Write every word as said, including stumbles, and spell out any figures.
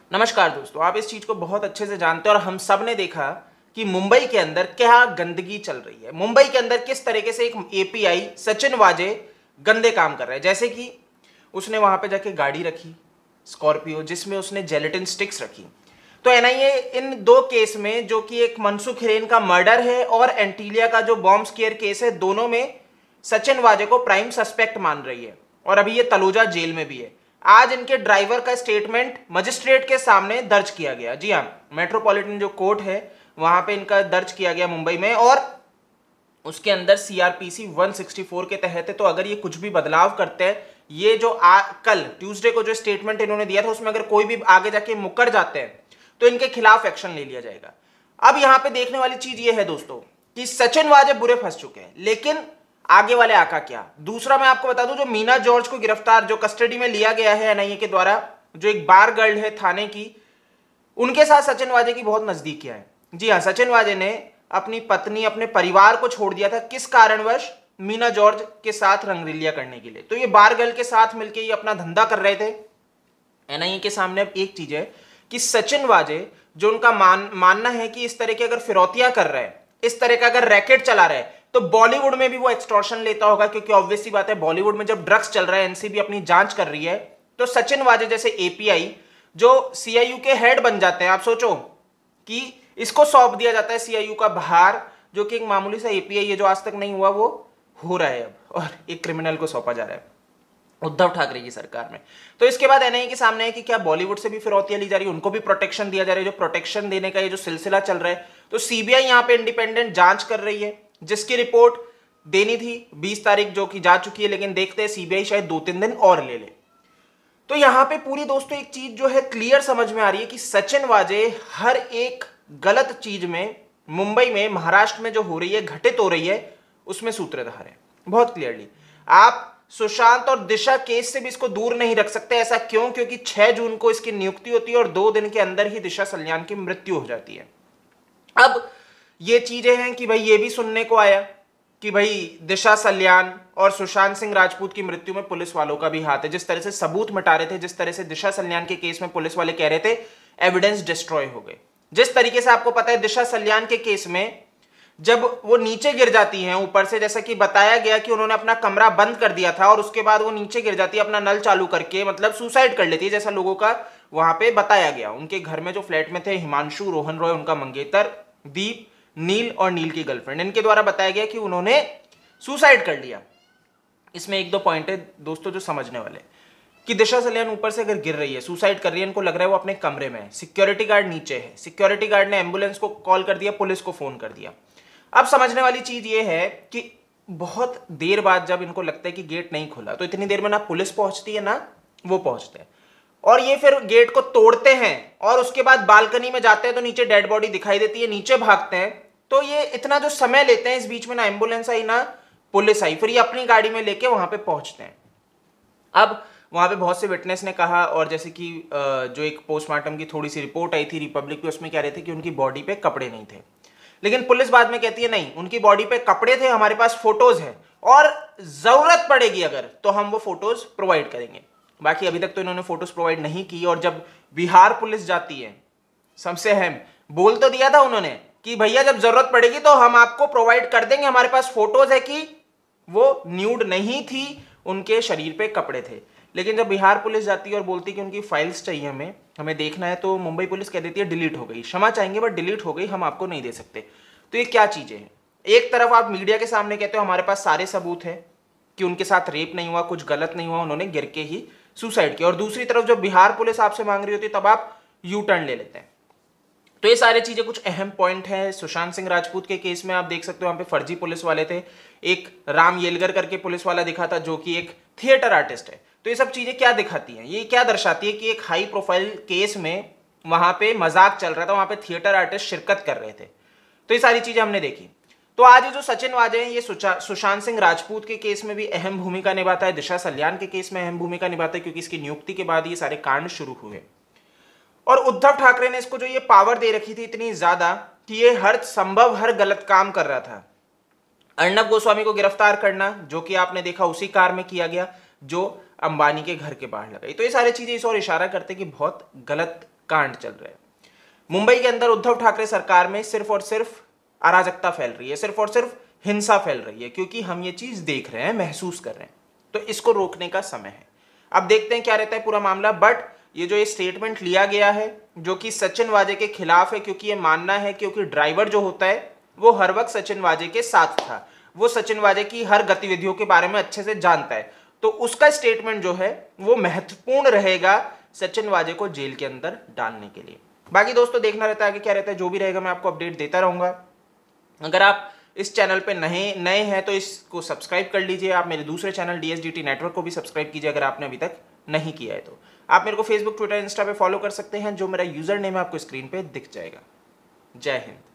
नमस्कार दोस्तों, आप इस चीज को बहुत अच्छे से जानते हैं और हम सब ने देखा कि मुंबई के अंदर क्या गंदगी चल रही है। मुंबई के अंदर किस तरीके से एक एपीआई सचिन वाजे गंदे काम कर रहा है। जैसे कि उसने वहां पे जाके गाड़ी रखी स्कॉर्पियो, जिसमें उसने जेलेटिन स्टिक्स रखी। तो एनआईए इन दो केस में, जो कि एक मनसुख हिरेन का मर्डर है और एंटीलिया का जो बॉम्ब स्केयर केस है, दोनों में सचिन वाजे को प्राइम सस्पेक्ट मान रही है और अभी ये तलोजा जेल में भी है। आज इनके ड्राइवर का स्टेटमेंट मजिस्ट्रेट के सामने दर्ज किया गया। जी हाँ, मेट्रोपॉलिटन जो कोर्ट है वहां पे इनका दर्ज किया गया मुंबई में, और उसके अंदर सीआरपीसी एक सौ चौंसठ के तहत है। तो अगर ये कुछ भी बदलाव करते हैं, ये जो आ, कल ट्यूसडे को जो स्टेटमेंट इन्होंने दिया था उसमें अगर कोई भी आगे जाके मुकर जाते हैं तो इनके खिलाफ एक्शन ले लिया जाएगा। अब यहां पे देखने वाली चीज ये है दोस्तों कि सचिन वाजे बुरे फंस चुके हैं, लेकिन आगे वाले आका क्या। दूसरा मैं आपको बता दूं, जो मीना जॉर्ज को गिरफ्तार, जो कस्टडी में लिया गया है एनआईए के द्वारा, जो एक बार गर्ल है थाने की, उनके साथ सचिन वाजे की बहुत नजदीकियां हैं। जी हाँ, सचिन वाजे ने अपनी पत्नी, अपने परिवार को छोड़ दिया था, किस कारणवश, मीना जॉर्ज के साथ रंगरेलिया करने के लिए। तो ये बार गर्ल के साथ मिलकर ये अपना धंधा कर रहे थे। एनआईए के सामने अब एक चीज है कि सचिन वाजे, जो उनका मान मानना है कि इस तरह की अगर फिरौतियां कर रहे हैं, इस तरह का अगर रैकेट चला रहे हैं, तो बॉलीवुड में भी वो एक्सटॉर्शन लेता होगा, क्योंकि ऑब्वियस सी बात है बॉलीवुड में जब ड्रग्स चल रहा है, एनसीबी अपनी जांच कर रही है, तो सचिन वाजे जैसे एपीआई जो सीआईयू के हेड बन जाते हैं, आप सोचो कि इसको सौंप दिया जाता है सीआईयू का भार, जो कि एक मामूली सा एपीआई है, जो आज तक नहीं हुआ वो हो रहा है अब, और एक क्रिमिनल को सौंपा जा रहा है उद्धव ठाकरे की सरकार में। तो इसके बाद एनआईए के सामने है कि क्या बॉलीवुड से भी फिरौतियां ली जा रही है, उनको भी प्रोटेक्शन दिया जा रहा है। जो प्रोटेक्शन देने का ये जो सिलसिला चल रहा है, तो सीबीआई यहां पे इंडिपेंडेंट जांच कर रही है, जिसकी रिपोर्ट देनी थी बीस तारीख, जो कि जा चुकी है, लेकिन देखते हैं सीबीआई शायद दो तीन दिन और ले ले। तो यहां पे पूरी दोस्तों एक चीज जो है क्लियर समझ में आ रही है कि सचिन वाजे हर एक गलत चीज में, मुंबई में, महाराष्ट्र में जो हो रही है, घटित हो रही है, उसमें सूत्रधार है बहुत क्लियरली। आप सुशांत और दिशा केस से भी इसको दूर नहीं रख सकते। ऐसा क्यों? क्योंकि छह जून को इसकी नियुक्ति होती है और दो दिन के अंदर ही दिशा सल्यान की मृत्यु हो जाती है। अब ये चीजें हैं कि भाई ये भी सुनने को आया कि भाई दिशा सल्यान और सुशांत सिंह राजपूत की मृत्यु में पुलिस वालों का भी हाथ है। जिस तरह से सबूत मिटा रहे थे, जिस तरह से दिशा सल्यान के केस में पुलिस वाले कह रहे थे एविडेंस डिस्ट्रॉय हो गए, जिस तरीके से आपको पता है दिशा सल्यान के केस में जब वो नीचे गिर जाती हैं ऊपर से, जैसा कि बताया गया कि उन्होंने अपना कमरा बंद कर दिया था और उसके बाद वो नीचे गिर जाती है अपना नल चालू करके, मतलब सुसाइड कर लेती है, जैसा लोगों का वहां पे बताया गया। उनके घर में जो फ्लैट में थे हिमांशु, रोहन रॉय उनका मंगेतर, दीप, नील और नील की गर्लफ्रेंड, इनके द्वारा बताया गया कि उन्होंने सुसाइड कर लिया। इसमें एक दो पॉइंट है दोस्तों जो समझने वाले, कि दिशा सल्यान ऊपर से अगर गिर रही है, सुसाइड कर रही है, इनको लग रहा है वो अपने कमरे में है, सिक्योरिटी गार्ड नीचे है, सिक्योरिटी गार्ड ने एम्बुलेंस को कॉल कर दिया, पुलिस को फोन कर दिया। अब समझने वाली चीज ये है कि बहुत देर बाद जब इनको लगता है कि गेट नहीं खुला, तो इतनी देर में ना पुलिस पहुंचती है ना वो पहुंचते हैं, और ये फिर गेट को तोड़ते हैं और उसके बाद बालकनी में जाते हैं तो नीचे डेड बॉडी दिखाई देती है, नीचे भागते हैं। तो ये इतना जो समय लेते हैं, इस बीच में ना एम्बुलेंस आई ना पुलिस आई, फिर ये अपनी गाड़ी में लेके वहां पे पहुंचते हैं। अब वहां पे बहुत से विटनेस ने कहा, और जैसे कि जो एक पोस्टमार्टम की थोड़ी सी रिपोर्ट आई थी रिपब्लिक पे, उसमें कह रहे थे कि उनकी बॉडी पे कपड़े नहीं थे, लेकिन पुलिस बाद में कहती है नहीं, उनकी बॉडी पे कपड़े थे, हमारे पास फोटोज है और जरूरत पड़ेगी अगर तो हम वो फोटोज प्रोवाइड करेंगे। बाकी अभी तक तो इन्होंने फोटोज प्रोवाइड नहीं की। और जब बिहार पुलिस जाती है, सबसे अहम बोल तो दिया था उन्होंने कि भैया जब जरूरत पड़ेगी तो हम आपको प्रोवाइड कर देंगे, हमारे पास फोटोज है कि वो न्यूड नहीं थी, उनके शरीर पे कपड़े थे। लेकिन जब बिहार पुलिस जाती है और बोलती है कि उनकी फाइल्स चाहिए, हमें हमें देखना है, तो मुंबई पुलिस कह देती है डिलीट हो गई, क्षमा चाहेंगे बट डिलीट हो गई, हम आपको नहीं दे सकते। तो ये क्या चीजें हैं? एक तरफ आप मीडिया के सामने कहते हो हमारे पास सारे सबूत हैं कि उनके साथ रेप नहीं हुआ, कुछ गलत नहीं हुआ, उन्होंने गिर के ही सुसाइड किया, और दूसरी तरफ जब बिहार पुलिस आपसे मांग रही होती है तब आप यू टर्न ले लेते हैं। तो ये सारी चीजें कुछ अहम पॉइंट है। सुशांत सिंह राजपूत के केस में आप देख सकते हो वहां पे फर्जी पुलिस वाले थे, एक राम येलगर करके पुलिस वाला दिखा था जो कि एक थिएटर आर्टिस्ट है। तो ये सब चीजें क्या दिखाती हैं, ये क्या दर्शाती है कि एक हाई प्रोफाइल केस में वहां पे मजाक चल रहा था, वहां पे थिएटर आर्टिस्ट शिरकत कर रहे थे। तो ये सारी चीजें हमने देखी। तो आज ये जो सचिन वाजे हैं, ये सुशांत सिंह राजपूत के केस में भी अहम भूमिका निभाता है, दिशा सल्यान के केस में अहम भूमिका निभाता है, क्योंकि इसकी नियुक्ति के बाद ये सारे कांड शुरू हुए। और उद्धव ठाकरे ने इसको जो ये पावर दे रखी थी इतनी ज्यादा कि ये हर संभव हर गलत काम कर रहा था। अर्नब गोस्वामी को गिरफ्तार करना, जो कि आपने देखा उसी कार में किया गया जो अंबानी के घर के बाहर लगाई। तो ये सारी चीजें इस और इशारा करते कि बहुत गलत कांड चल रहे हैं। मुंबई के अंदर उद्धव ठाकरे सरकार में सिर्फ और सिर्फ अराजकता फैल रही है, सिर्फ और सिर्फ हिंसा फैल रही है, क्योंकि हम ये चीज देख रहे हैं, महसूस कर रहे हैं। तो इसको रोकने का समय है। अब देखते हैं क्या रहता है पूरा मामला। बट ये जो ये स्टेटमेंट लिया गया है जो कि सचिन वाजे के खिलाफ है, क्योंकि ये मानना है क्योंकि ड्राइवर जो होता है वो हर वक्त सचिन वाजे के साथ था, वो सचिन वाजे की हर गतिविधियों के बारे में अच्छे से जानता है, तो उसका स्टेटमेंट जो है वो महत्वपूर्ण रहेगा सचिन वाजे को जेल के अंदर डालने के लिए। बाकी दोस्तों देखना रहता है आगे क्या रहता है, जो भी रहेगा मैं आपको अपडेट देता रहूंगा। अगर आप इस चैनल पे नए नए हैं तो इसको सब्सक्राइब कर लीजिए। आप मेरे दूसरे चैनल डीएसडीटी नेटवर्क को भी सब्सक्राइब कीजिए अगर आपने अभी तक नहीं किया है तो। आप मेरे को फेसबुक, ट्विटर, इंस्टा पे फॉलो कर सकते हैं, जो मेरा यूजर नेम है आपको स्क्रीन पे दिख जाएगा। जय हिंद।